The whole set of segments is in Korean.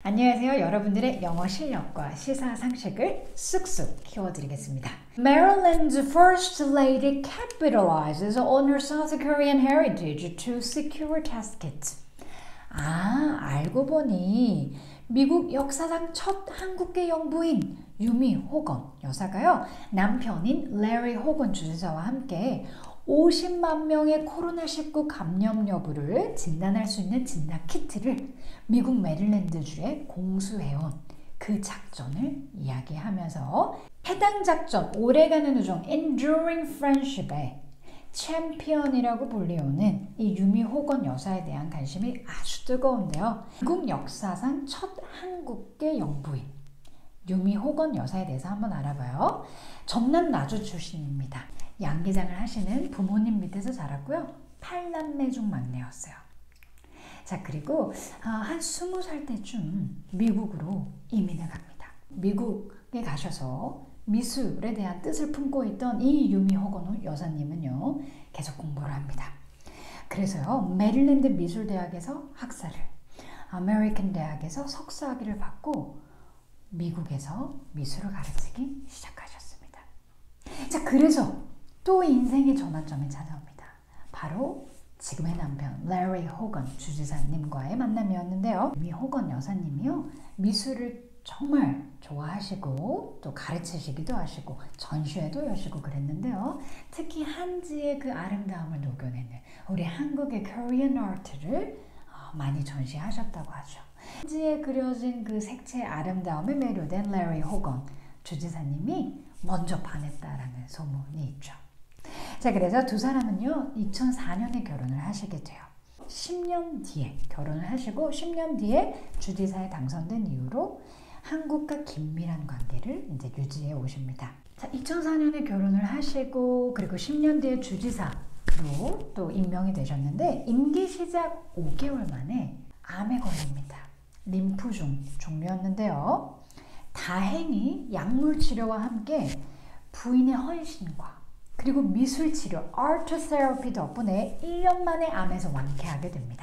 안녕하세요. 여러분들의 영어 실력과 시사 상식을 쑥쑥 키워드리겠습니다. Maryland's first lady capitalizes on her South Korean heritage to secure test kits. 알고 보니 미국 역사상 첫 한국계 영부인 유미 호건 여사가요. 남편인 레리 호건 주지사와 함께 50만 명의 코로나19 감염 여부를 진단할 수 있는 진단 키트를 미국 메릴랜드주에 공수해온 그 작전을 이야기하면서 해당 작전, 오래가는 우정, Enduring Friendship의 챔피언이라고 불리우는 이 유미 호건 여사에 대한 관심이 아주 뜨거운데요. 미국 역사상 첫 한국계 영부인 유미 호건 여사에 대해서 한번 알아봐요. 전남 나주 출신입니다. 양계장을 하시는 부모님 밑에서 자랐고요. 8남매 중 막내였어요. 자, 그리고 한 20살 때쯤 미국으로 이민을 갑니다. 미국에 가셔서 미술에 대한 뜻을 품고 있던 이 유미 호건 여사님은요. 계속 공부를 합니다. 그래서요. 메릴랜드 미술대학에서 학사를, 아메리칸 대학에서 석사학위를 받고 미국에서 미술을 가르치기 시작하셨습니다. 자, 그래서 또 인생의 전환점이 찾아옵니다. 바로 지금의 남편 레리 호건 주지사님과의 만남이었는데요. 이 호건 여사님이요. 미술을 정말 좋아하시고 또 가르치시기도 하시고 전시회도 여시고 그랬는데요. 특히 한지의 그 아름다움을 녹여내는 우리 한국의 Korean Art를 많이 전시하셨다고 하죠. 한지에 그려진 그 색채의 아름다움에 매료된 레리 호건 주지사님이 먼저 반했다라는 소문이 있죠. 자, 그래서 두 사람은요 2004년에 결혼을 하시게 돼요. 10년 뒤에 결혼을 하시고 10년 뒤에 주지사에 당선된 이후로 한국과 긴밀한 관계를 이제 유지해 오십니다. 자, 2004년에 결혼을 하시고 그리고 10년 뒤에 주지사로 또 임명이 되셨는데 임기 시작 5개월 만에 암에 걸립니다. 림프종 종류였는데요. 다행히 약물 치료와 함께 부인의 헌신과 그리고 미술 치료, 아트 테라피 덕분에 1년 만에 암에서 완쾌하게 됩니다.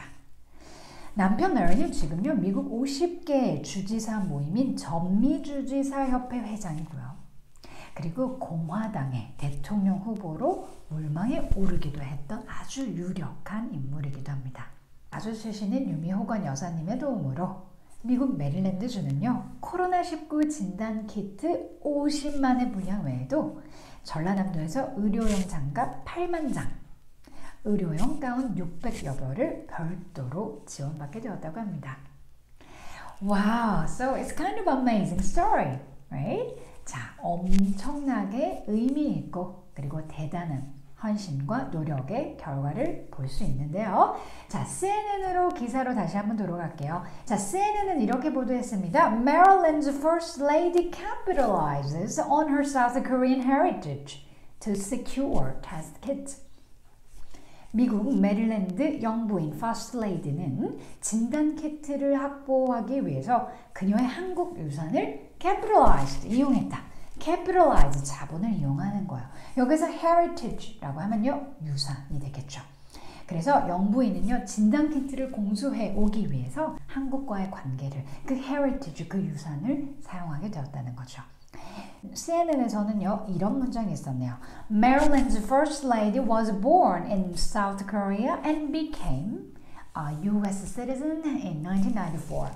남편 레리는 지금요 미국 50개 주지사 모임인 전미주지사협회 회장이고요. 그리고 공화당의 대통령 후보로 물망에 오르기도 했던 아주 유력한 인물이기도 합니다. 나주 출신인 유미 호건 여사님의 도움으로 미국 메릴랜드주는요 코로나19 진단 키트 50만의 분양 외에도 전라남도에서 의료용 장갑 8만 장, 의료용 가운 600여 벌을 별도로 지원받게 되었다고 합니다. Wow, so it's kind of amazing story, right? 자, 엄청나게 의미 있고 그리고 대단한 헌신과 노력의 결과를 볼 수 있는데요. 자, CNN으로 기사로 다시 한번 돌아갈게요. 자, CNN은 이렇게 보도했습니다. Maryland's first lady capitalizes on her South Korean heritage to secure test kits. 미국 메릴랜드 영부인 First Lady는 진단 키트를 확보하기 위해서 그녀의 한국 유산을 capitalized, 이용했다. capitalize, 자본을 이용하는 거예요. 여기서 heritage라고 하면요, 유산이 되겠죠. 그래서 영부인은요, 진단 키트를 공수해 오기 위해서 한국과의 관계를, 그 heritage, 그 유산을 사용하게 되었다는 거죠. CNN에서는요, 이런 문장이 있었네요. Maryland's first lady was born in South Korea and became a U.S. citizen in 1994.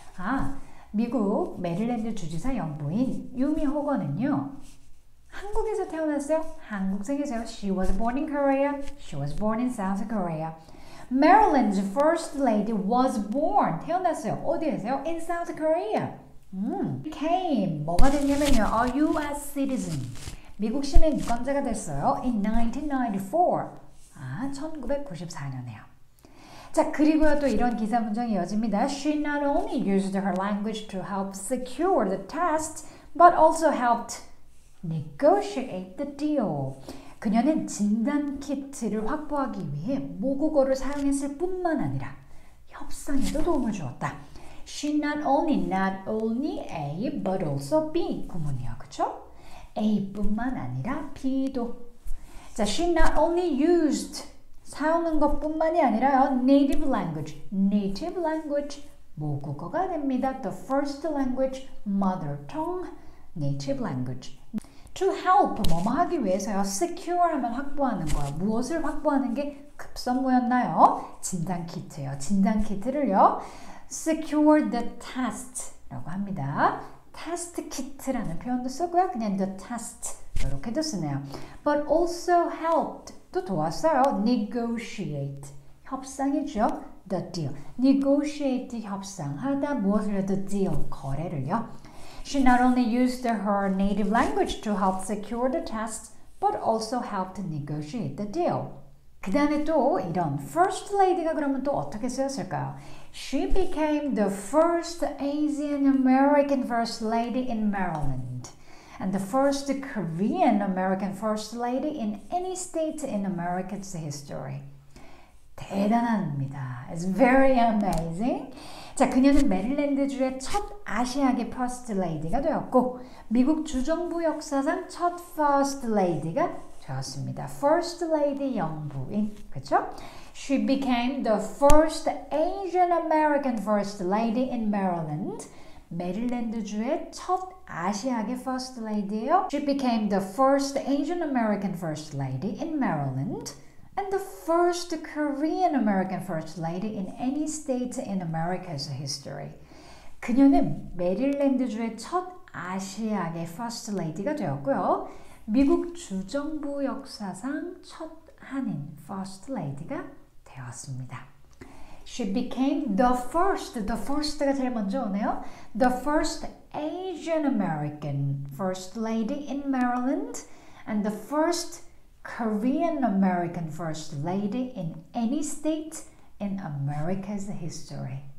미국 메릴랜드 주지사 영부인 유미 호건은요. 한국에서 태어났어요. 한국생이세요. She was born in Korea. She was born in South Korea. Maryland's first lady was born. 태어났어요. 어디에서요? In South Korea. Became 뭐가 됐냐면요. A U.S. citizen. 미국 시민권자가 됐어요. In 1994. 1994년에요. 자, 그리고요 또 이런 기사 문장이 이어집니다. She not only used her language to help secure the test, but also helped negotiate the deal. 그녀는 진단 키트를 확보하기 위해 모국어를 사용했을 뿐만 아니라 협상에도 도움을 주었다. She not only A, but also B 구문이요, 그렇죠? A뿐만 아니라 B도. 자, she not only used 사용한 것뿐만이 아니라요. native language 모국어가 됩니다. The first language, mother tongue, native language. To help, 뭐뭐 하기 위해서요. secure 하면 확보하는 거예요. 무엇을 확보하는 게 급선무였나요? 진단키트요. 진단키트를요. secure the test라고 합니다. test kit라는 표현도 쓰고요. 그냥 the test 이렇게도 쓰네요. But also helped 또 도왔어요. negotiate 협상이죠. the deal. negotiate 협상하다 무엇을 해도 deal 거래를요. She not only used her native language to help secure the test, but also helped negotiate the deal. 그 다음에 또 이런 first lady가 그러면 또 어떻게 쓰였을까요? She became the first Asian American first lady in Maryland and the first Korean American first lady in any state in America's history. 대단합니다. It's very amazing. 자, 그녀는 메릴랜드주의 첫 아시아계 first lady가 되었고 미국 주정부 역사상 첫 first lady가 되었습니다. first lady 영부인, 그렇죠? She became the first Asian American first lady in Maryland. 메릴랜드주의 첫 아시아계 first lady예요. She became the first Asian American first lady in Maryland. And the first Korean American first lady in any state in America's history. 그녀는 메릴랜드주의 첫 아시아계 first lady가 되었고요. 미국 주정부 역사상 첫 한인 first lady가 되었습니다. She became the first가 제일 먼저 오네요. The first Asian American first lady in Maryland and the first Korean American first lady in any state in America's history.